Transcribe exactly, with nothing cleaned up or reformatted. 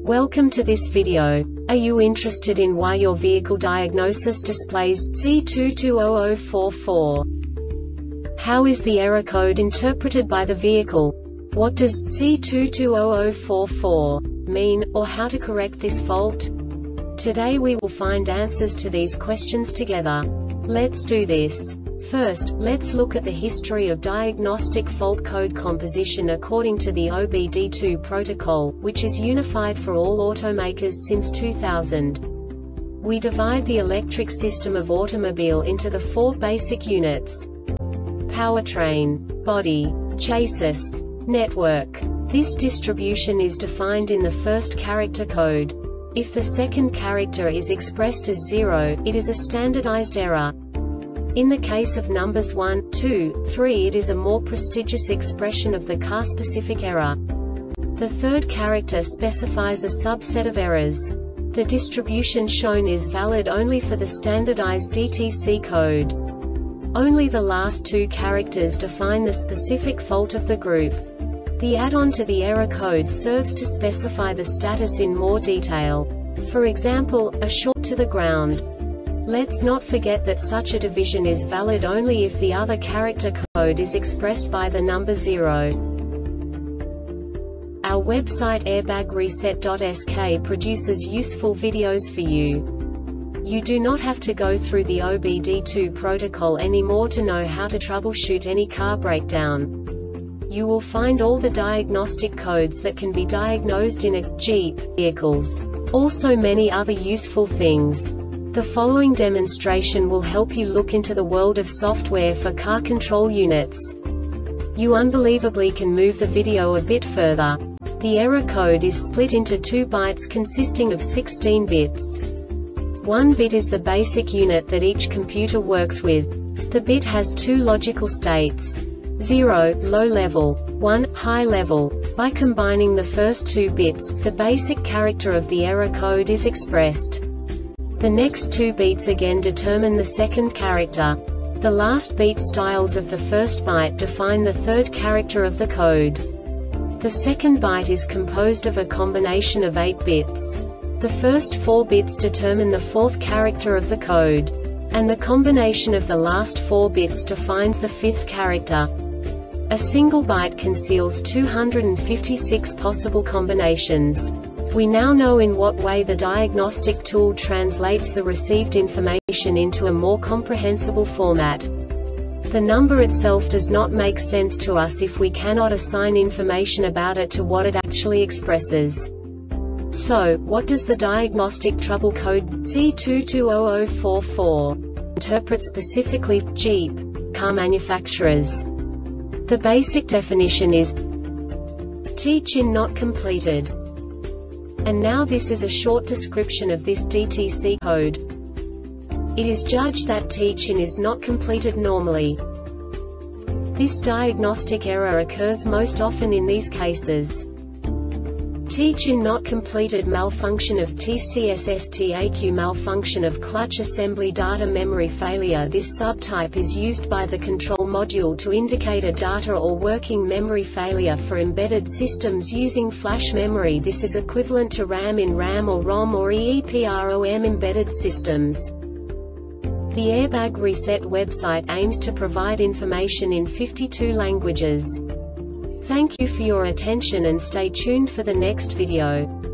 Welcome to this video. Are you interested in why your vehicle diagnosis displays C two two zero zero four four? How is the error code interpreted by the vehicle? What does C two two zero zero four four mean, or how to correct this fault? Today we will find answers to these questions together. Let's do this. First, let's look at the history of diagnostic fault code composition according to the O B D two protocol, which is unified for all automakers since two thousand. We divide the electric system of automobile into the four basic units: powertrain, body, chassis, network. This distribution is defined in the first character code. If the second character is expressed as zero, it is a standardized error. In the case of numbers one, two, three, it is a more prestigious expression of the car-specific error. The third character specifies a subset of errors. The distribution shown is valid only for the standardized D T C code. Only the last two characters define the specific fault of the group. The add-on to the error code serves to specify the status in more detail. For example, a short to the ground. Let's not forget that such a division is valid only if the other character code is expressed by the number zero. Our website airbag reset dot S K produces useful videos for you. You do not have to go through the O B D two protocol anymore to know how to troubleshoot any car breakdown. You will find all the diagnostic codes that can be diagnosed in a Jeep vehicles. Also many other useful things. The following demonstration will help you look into the world of software for car control units. You unbelievably can move the video a bit further. The error code is split into two bytes consisting of sixteen bits. One bit is the basic unit that each computer works with. The bit has two logical states: zero, low level, one, high level. By combining the first two bits, the basic character of the error code is expressed. The next two beats again determine the second character. The last beat styles of the first byte define the third character of the code. The second byte is composed of a combination of eight bits. The first four bits determine the fourth character of the code. And the combination of the last four bits defines the fifth character. A single byte conceals two hundred fifty-six possible combinations. We now know in what way the diagnostic tool translates the received information into a more comprehensible format. The number itself does not make sense to us if we cannot assign information about it to what it actually expresses. So, what does the diagnostic trouble code C two two zero zero four four interpret specifically for Jeep car manufacturers? The basic definition is teach-in not completed. And now this is a short description of this D T C code. It is judged that teach-in is not completed normally. This diagnostic error occurs most often in these cases: teach-in not completed, malfunction of T C S S T A Q, malfunction of clutch assembly, data memory failure. This subtype is used by the control module to indicate a data or working memory failure for embedded systems using flash memory. This is equivalent to RAM in RAM or ROM or EEPROM embedded systems. The Airbag Reset website aims to provide information in fifty-two languages. Thank you for your attention and stay tuned for the next video.